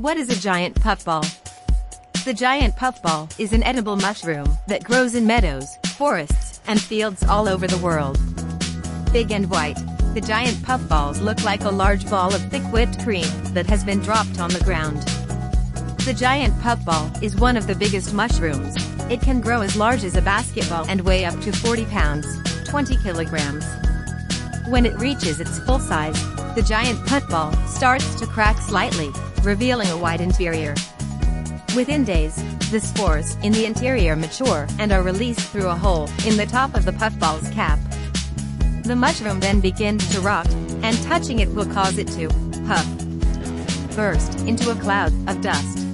What is a giant puffball? The giant puffball is an edible mushroom that grows in meadows, forests, and fields all over the world. Big and white, the giant puffballs look like a large ball of thick whipped cream that has been dropped on the ground. The giant puffball is one of the biggest mushrooms. It can grow as large as a basketball and weigh up to 40 pounds, 20 kilograms. When it reaches its full size, the giant puffball starts to crack slightly, revealing a white interior. Within days, the spores in the interior mature and are released through a hole in the top of the puffball's cap. The mushroom then begins to rock, and touching it will cause it to puff, burst into a cloud of dust.